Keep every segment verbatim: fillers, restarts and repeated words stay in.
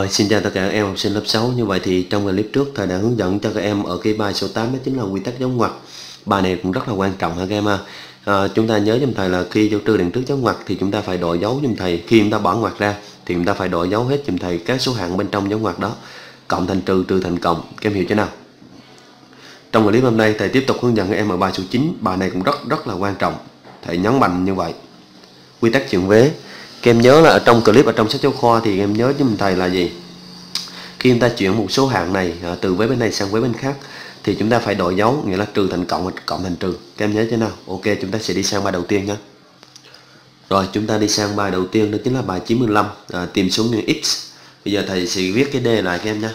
xin chào tất cả các em học sinh lớp sáu. Như vậy thì trong clip trước thầy đã hướng dẫn cho các em ở cái bài số tám, đó chính là quy tắc dấu ngoặc. Bài này cũng rất là quan trọng ha các em ha. À, chúng ta nhớ giùm thầy là khi dấu trừ đằng trước dấu ngoặc thì chúng ta phải đổi dấu giùm thầy. Khi chúng ta bỏ ngoặc ra thì chúng ta phải đổi dấu hết giùm thầy các số hạng bên trong dấu ngoặc đó, cộng thành trừ, trừ thành cộng. Các em hiểu chưa nào? Trong clip hôm nay thầy tiếp tục hướng dẫn các em ở bài số chín. Bài này cũng rất rất là quan trọng, thầy nhấn mạnh như vậy. Quy tắc chuyển vế. Các em nhớ là ở trong clip, ở trong sách giáo khoa thì em nhớ giùm thầy là gì? Khi chúng ta chuyển một số hạng này từ vế bên này sang vế bên khác thì chúng ta phải đổi dấu, nghĩa là trừ thành cộng hoặc cộng thành trừ. Các em nhớ chưa nào? Ok, chúng ta sẽ đi sang bài đầu tiên nhé. Rồi chúng ta đi sang bài đầu tiên, đó chính là bài chín mươi lăm, à, tìm số nguyên x. Bây giờ thầy sẽ viết cái đề lại các em nhé.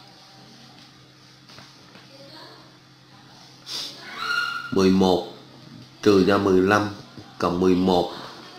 mười một trừ cho mười lăm cộng mười một,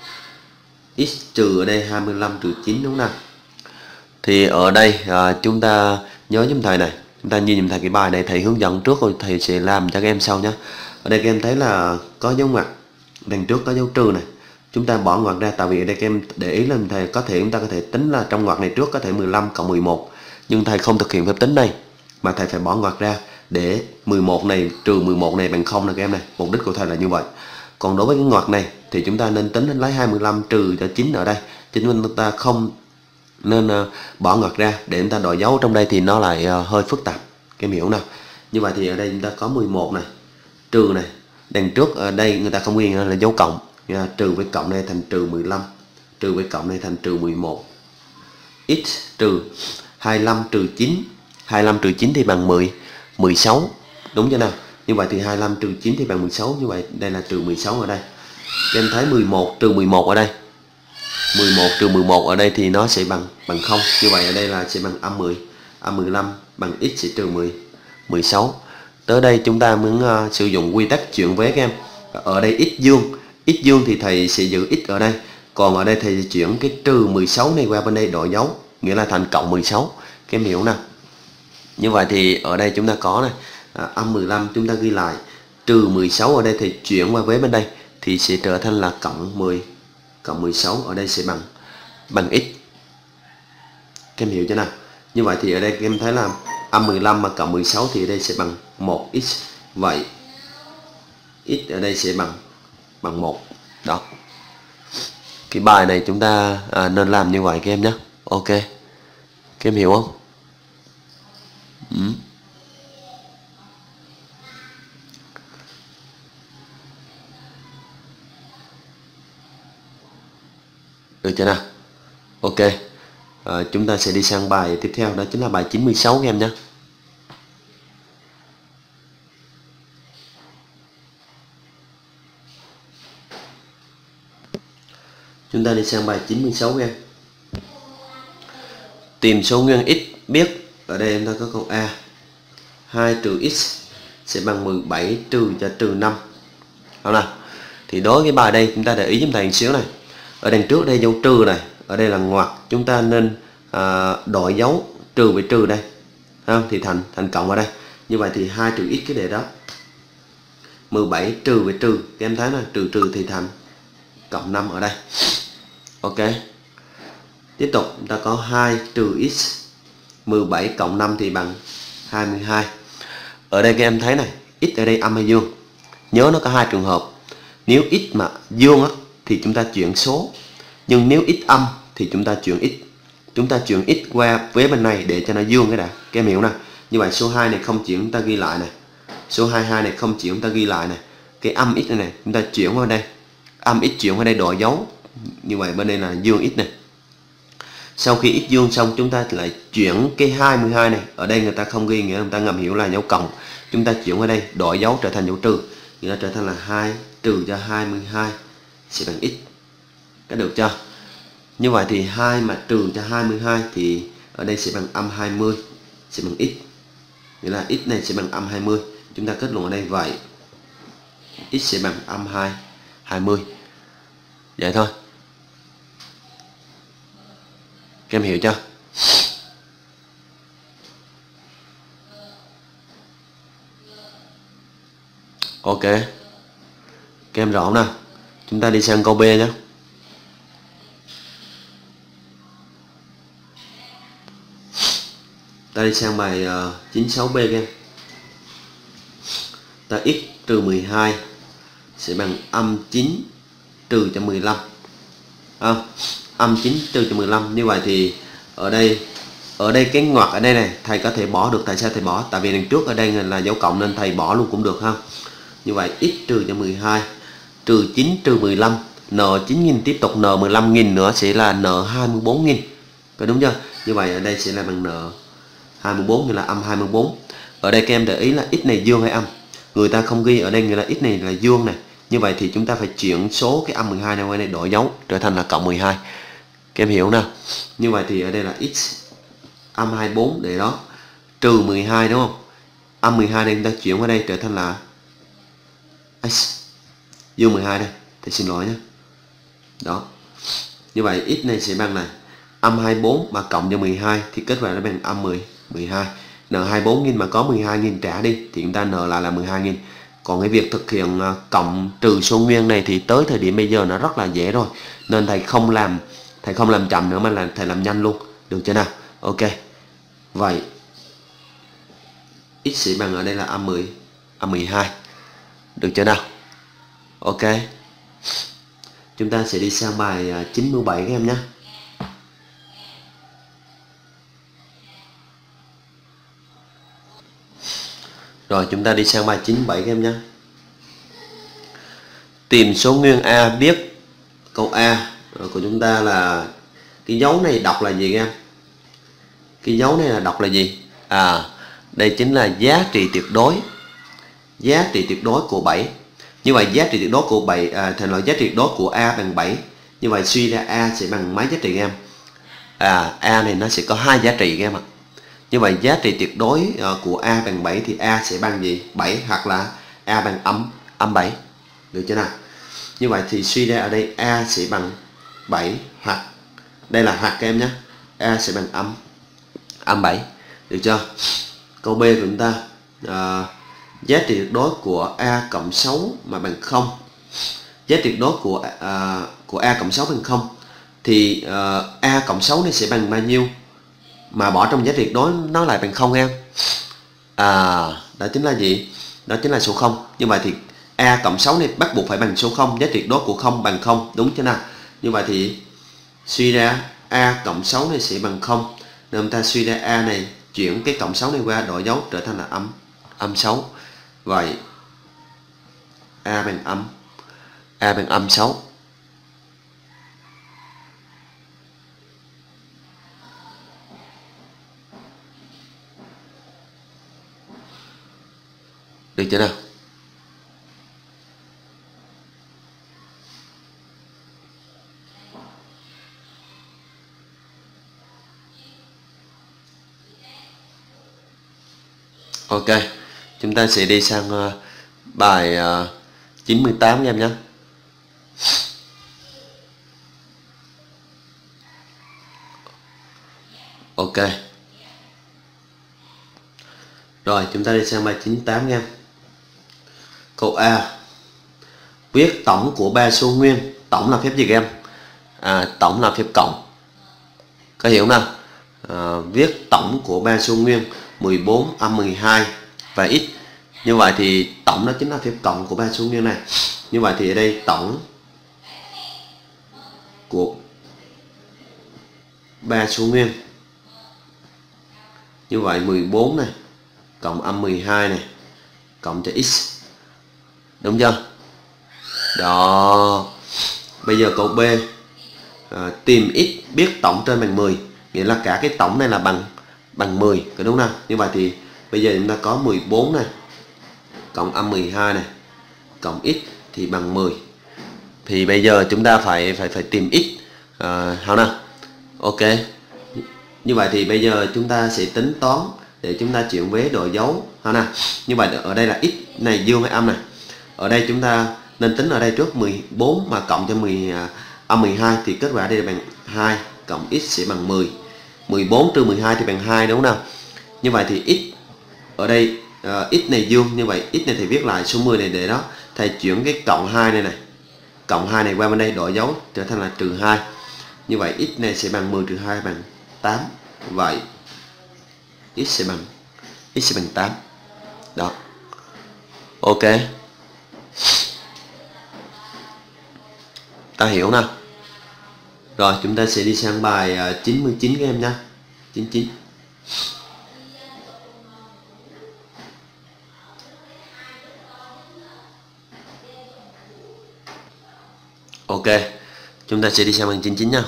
x trừ ở đây hai mươi lăm trừ chín, đúng không nào? Thì ở đây à, chúng ta nhớ giùm thầy này, chúng ta nhìn giùm thầy cái bài này thầy hướng dẫn trước rồi thầy sẽ làm cho các em sau nhé. Ở đây các em thấy là có dấu ngoặc, đằng trước có dấu trừ này, chúng ta bỏ ngoặc ra, tại vì ở đây các em để ý là thầy có thể chúng ta có thể tính là trong ngoặc này trước có thể mười lăm cộng mười một, nhưng thầy không thực hiện phép tính này mà thầy phải bỏ ngoặc ra để mười một này trừ mười một này bằng không này các em này. Mục đích của thầy là như vậy. Còn đối với cái ngoặc này thì chúng ta nên tính lấy hai mươi lăm trừ cho chín ở đây, chính vì chúng ta không nên uh, bỏ ngoặc ra để chúng ta đổi dấu trong đây thì nó lại uh, hơi phức tạp. Cái hiểu nào? Như vậy thì ở đây chúng ta có mười một này trừ này, đằng trước ở đây người ta không ghi là dấu cộng, nha, trừ với cộng này thành trừ mười lăm, trừ với cộng này thành trừ mười một, x trừ hai mươi lăm trừ chín, hai mươi lăm trừ chín thì bằng mười, mười sáu, đúng chưa nào? Như vậy thì hai mươi lăm trừ chín thì bằng mười sáu, như vậy đây là trừ mười sáu ở đây. Các em thấy mười một trừ mười một ở đây, mười một trừ mười một ở đây thì nó sẽ bằng bằng không. Như vậy ở đây là sẽ bằng âm mười, âm mười lăm bằng x sẽ trừ mười, mười sáu. Tới đây chúng ta muốn uh, sử dụng quy tắc chuyển vế các em. Ở đây x dương, x dương thì thầy sẽ giữ x ở đây, còn ở đây thầy sẽ chuyển cái trừ mười sáu này qua bên đây đổi dấu, nghĩa là thành cộng mười sáu. Các em hiểu nào? Như vậy thì ở đây chúng ta có này, à, âm mười lăm chúng ta ghi lại, trừ mười sáu ở đây thì chuyển qua vế bên đây thì sẽ trở thành là cộng mười, cộng mười sáu ở đây sẽ bằng bằng x. Các em hiểu chưa nào? Như vậy thì ở đây các em thấy là âm mười lăm mà cộng mười sáu thì ở đây sẽ bằng một x. Vậy x ở đây sẽ bằng bằng một. Đó. Cái bài này chúng ta à, nên làm như vậy các em nhé. Ok. Các em hiểu không? Ừ. Được chưa nào? Ok. À, chúng ta sẽ đi sang bài tiếp theo, đó chính là bài chín mươi sáu các em nhé. Chúng ta đi sang bài chín mươi sáu các em. Tìm số nguyên x biết. Ở đây em ta có câu A, hai trừ x sẽ bằng mười bảy trừ cho trừ năm. Đúng nào? Thì đối với cái bài đây chúng ta để ý giúp thầy một xíu này. Ở đằng trước đây dấu trừ này, ở đây là ngoặc, chúng ta nên à, đổi dấu trừ với trừ đây, không? Thì thành thành cộng ở đây. Như vậy thì hai trừ x cái đề đó, mười bảy trừ với trừ, các em thấy là trừ trừ thì thành cộng năm ở đây. Ok. Tiếp tục chúng ta có hai trừ x, mười bảy cộng năm thì bằng hai mươi hai. Ở đây các em thấy này, x ở đây âm hay dương? Nhớ nó có hai trường hợp. Nếu x mà dương á thì chúng ta chuyển số, nhưng nếu x âm thì chúng ta chuyển x. Chúng ta chuyển x qua vế bên này để cho nó dương cái đã. Các em hiểu nào? Như vậy số hai này không chuyển, chúng ta ghi lại này. Số hai mươi hai này không chuyển, chúng ta ghi lại này. Cái âm x này, này chúng ta chuyển qua đây. Âm x chuyển qua đây đổi dấu. Như vậy bên đây là dương x này. Sau khi x dương xong chúng ta lại chuyển cái hai mươi hai này, ở đây người ta không ghi, nghĩa là người ta ngầm hiểu là dấu cộng. Chúng ta chuyển qua đây đổi dấu trở thành dấu trừ, nghĩa là trở thành là hai trừ cho hai mươi hai sẽ bằng x. Có được chưa? Như vậy thì hai mà trừ cho hai mươi hai thì ở đây sẽ bằng âm hai mươi sẽ bằng x. Nghĩa là x này sẽ bằng âm hai mươi. Chúng ta kết luận ở đây vậy x sẽ bằng âm hai, hai mươi. Vậy thôi. Các em hiểu chưa? Ok. Các em rõ không nào? Chúng ta đi sang câu B nhé. Ta đi sang bài uh, chín mươi sáu B các em. Ta x trừ mười hai sẽ bằng âm chín trừ cho mười lăm. À, âm chín trừ cho mười lăm. Như vậy thì ở đây ở đây cái ngoặc ở đây này thầy có thể bỏ được. Tại sao thầy bỏ? Tại vì đằng trước ở đây là dấu cộng nên thầy bỏ luôn cũng được ha. Như vậy x trừ cho mười hai trừ chín trừ mười lăm, n chín nghìn tiếp tục n mười lăm nghìn nữa sẽ là n hai mươi bốn nghìn. Có đúng chưa? Như vậy ở đây sẽ là bằng n hai mươi bốn, như là âm hai mươi bốn. Ở đây các em để ý là x này dương hay âm. Người ta không ghi ở đây nghĩa là x này là dương này. Như vậy thì chúng ta phải chuyển số cái âm mười hai này qua đây đổi dấu trở thành là cộng mười hai. Các em hiểu nào? Như vậy thì ở đây là x âm hai mươi bốn để đó trừ mười hai đúng không? Âm mười hai đây chúng ta chuyển qua đây trở thành là x dương mười hai đây. Thầy xin lỗi nhé. Đó. Như vậy x này sẽ bằng này âm hai mươi bốn mà cộng cho mười hai thì kết quả nó bằng âm mười, mười hai. N hai mươi bốn nghìn mà có mười hai nghìn trả đi thì chúng ta n lại là mười hai nghìn. Còn cái việc thực hiện cộng trừ số nguyên này thì tới thời điểm bây giờ nó rất là dễ rồi. Nên thầy không làm thầy không làm chậm nữa mà là thầy làm nhanh luôn. Được chưa nào? Ok. Vậy x sẽ bằng ở đây là âm mười, âm mười hai. Được chưa nào? Ok. Chúng ta sẽ đi sang bài chín mươi bảy các em nhé. Rồi chúng ta đi sang bài chín mươi bảy các em nhé. Tìm số nguyên A biết. Câu A của chúng ta là cái dấu này đọc là gì các em? Cái dấu này là đọc là gì? À, đây chính là giá trị tuyệt đối. Giá trị tuyệt đối của bảy. Như vậy giá trị tuyệt đối của bảy à, thành loại giá trị tuyệt đối của A bằng bảy. Như vậy suy ra A sẽ bằng mấy giá trị các em? À, A này nó sẽ có hai giá trị các em ạ. Như vậy giá trị tuyệt đối uh, của A bằng bảy thì A sẽ bằng gì? bảy hoặc là A bằng âm âm bảy. Được chưa nào? Như vậy thì suy ra ở đây A sẽ bằng bảy hoặc đây là hoặc các em nhé. A sẽ bằng âm âm bảy. Được chưa? Câu B của chúng ta uh, giá trị tuyệt đối của A cộng sáu mà bằng không. Giá trị tuyệt đối của uh, của A cộng sáu bằng không thì uh, A cộng sáu này sẽ bằng bao nhiêu? Mà bỏ trong giá trị tuyệt đối nó lại bằng không em. À, đó chính là gì? Đó chính là số không. Như vậy thì A cộng sáu này bắt buộc phải bằng số không. Giá trị tuyệt đối của không bằng không. Đúng chưa nào? Như vậy thì suy ra A cộng sáu này sẽ bằng không. Nên chúng ta suy ra A này chuyển cái cộng sáu này qua đổi dấu trở thành là âm âm sáu. Vậy A bằng âm A bằng âm sáu. Được chưa nào? Ok, chúng ta sẽ đi sang uh, bài uh, chín mươi tám em nhé. Ok. Rồi, chúng ta đi sang bài chín mươi tám em. Câu A. Viết tổng của ba số nguyên. Tổng là phép gì các em? À, tổng là phép cộng. Có hiểu nào? À, viết tổng của ba số nguyên mười bốn, âm mười hai và x. Như vậy thì tổng đó chính là phép cộng của ba số nguyên này. Như vậy thì ở đây tổng của ba số nguyên. Như vậy mười bốn này cộng âm mười hai này cộng cho x. Đúng chưa? Đó. Bây giờ câu B. À, tìm x biết tổng trên bằng mười. Nghĩa là cả cái tổng này là bằng bằng mười, có đúng không? Như vậy thì bây giờ chúng ta có mười bốn này cộng âm mười hai này cộng x thì bằng mười. Thì bây giờ chúng ta phải phải phải tìm x. À, hả nào? Ok. Như vậy thì bây giờ chúng ta sẽ tính toán để chúng ta chuyển vế đổi dấu, hả nào? Như vậy ở đây là x này dương hay âm này? Ở đây chúng ta nên tính ở đây trước mười bốn mà cộng cho mười âm mười hai thì kết quả đây là bằng hai cộng x sẽ bằng mười. mười bốn trừ mười hai thì bằng hai đúng không nào? Như vậy thì x ở đây uh, x này dương, như vậy x này thì viết lại số mười này để đó. Thầy chuyển cái cộng hai này này. Cộng hai này qua bên đây đổi dấu trở thành là trừ hai. Như vậy x này sẽ bằng mười trừ hai bằng tám. Vậy x sẽ bằng x sẽ bằng tám. Đó. Ok. Ta hiểu nào. Rồi chúng ta sẽ đi sang bài chín mươi chín các em nhé. chín mươi chín. Ok. Chúng ta sẽ đi sang bài chín mươi chín nha.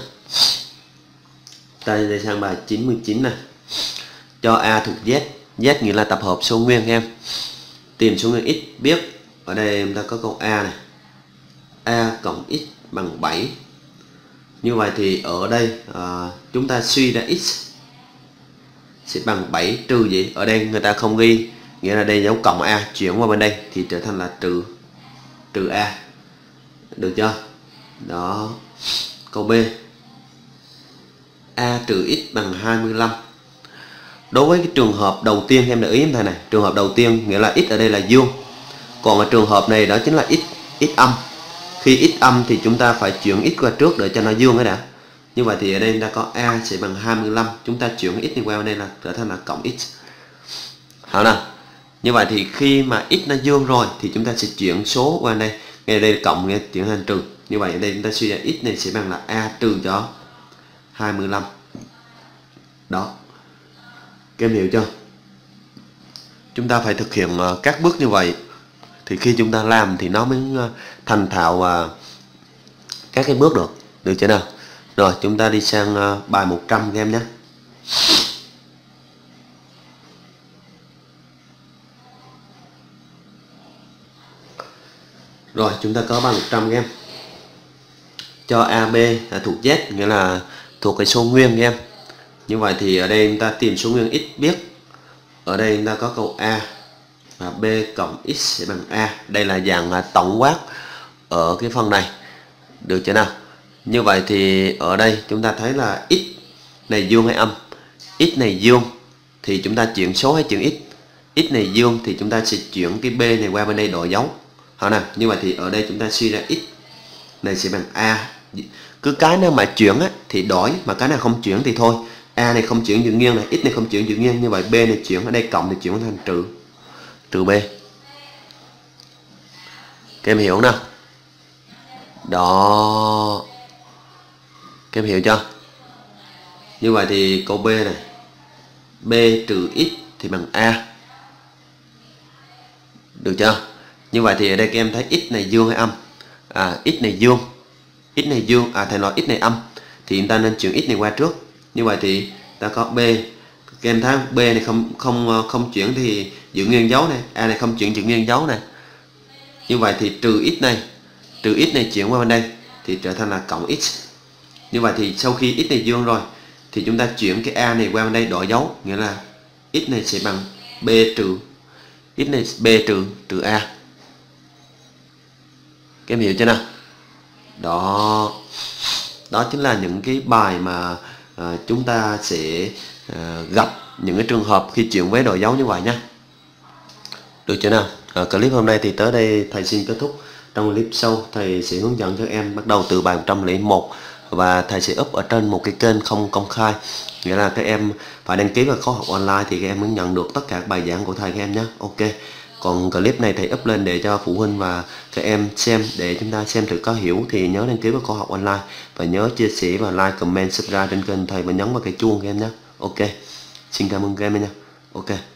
Ta đi sang bài chín mươi chín này. Cho A thuộc Z. Z nghĩa là tập hợp số nguyên các em. Tìm số nguyên x biết. Ở đây chúng ta có câu A này. A cộng x bằng bảy. Như vậy thì ở đây à, chúng ta suy ra x sẽ bằng bảy trừ gì? Ở đây người ta không ghi, nghĩa là đây dấu cộng A chuyển qua bên đây thì trở thành là trừ trừ A. Được chưa? Đó. Câu B. A trừ x bằng hai mươi lăm. Đối với cái trường hợp đầu tiên em để ý em thầy này, trường hợp đầu tiên nghĩa là x ở đây là dương. Còn ở trường hợp này đó chính là x x âm. Khi x âm thì chúng ta phải chuyển x qua trước để cho nó dương cái đã. Như vậy thì ở đây chúng ta có A sẽ bằng hai mươi lăm, chúng ta chuyển x đi qua bên đây là trở thành là cộng x. Hả nào? Như vậy thì khi mà x nó dương rồi thì chúng ta sẽ chuyển số qua đây, ngay đây cộng nghe chuyển thành trừ. Như vậy ở đây chúng ta suy ra x này sẽ bằng là A trừ cho hai mươi lăm. Đó. Các em hiểu chưa? Chúng ta phải thực hiện các bước như vậy thì khi chúng ta làm thì nó mới thành thạo các cái bước được. Được chưa nào? Rồi chúng ta đi sang bài một trăm các em nhé. Rồi chúng ta có bài một trăm các em. Cho a bê là thuộc Z, nghĩa là thuộc cái số nguyên các em. Như vậy thì ở đây chúng ta tìm số nguyên x biết. Ở đây chúng ta có câu A và B cộng x sẽ bằng A. Đây là dạng tổng quát ở cái phần này. Được chưa nào? Như vậy thì ở đây chúng ta thấy là x này dương hay âm? X này dương thì chúng ta chuyển số hay chuyển x? X này dương thì chúng ta sẽ chuyển cái B này qua bên đây đổi dấu. Hả nào? Như vậy thì ở đây chúng ta suy ra x này sẽ bằng A. Cứ cái nào mà chuyển á, thì đổi, mà cái nào không chuyển thì thôi. A này không chuyển giữ nghiêng này, x này không chuyển giữ nghiêng, như vậy B này chuyển ở đây cộng thì chuyển thành trừ trừ B. Các em hiểu không nào? Đó. Các em hiểu chưa? Như vậy thì câu B này, B trừ x thì bằng A. Được chưa? Như vậy thì ở đây các em thấy x này dương hay âm? À, x này dương. X này dương, à thầy nói x này âm thì chúng ta nên chuyển x này qua trước. Như vậy thì ta có B. Các em thấy B này không không không chuyển thì giữ nguyên dấu này, A này không chuyển giữ nguyên dấu này. Như vậy thì trừ x này, trừ x này chuyển qua bên đây thì trở thành là cộng x. Như vậy thì sau khi x này dương rồi thì chúng ta chuyển cái A này qua bên đây đổi dấu, nghĩa là x này sẽ bằng B trừ x này B trừ trừ A. Các em hiểu chưa nào? Đó. Đó chính là những cái bài mà à, chúng ta sẽ à, gặp những cái trường hợp khi chuyển với đổi dấu như vậy nhé. Được chưa nào? À, clip hôm nay thì tới đây thầy xin kết thúc. Trong clip sau thầy sẽ hướng dẫn cho em bắt đầu từ bài một trăm lẻ một và thầy sẽ up ở trên một cái kênh không công khai, nghĩa là các em phải đăng ký vào khóa học online thì các em mới nhận được tất cả các bài giảng của thầy các em nhé. Ok. Còn clip này thầy up lên để cho phụ huynh và các em xem, để chúng ta xem thử có hiểu thì nhớ đăng ký vào khóa học online và nhớ chia sẻ và like, comment, subscribe trên kênh thầy và nhấn vào cái chuông các em nhé. Ok. Xin cảm ơn các em nhé. Ok.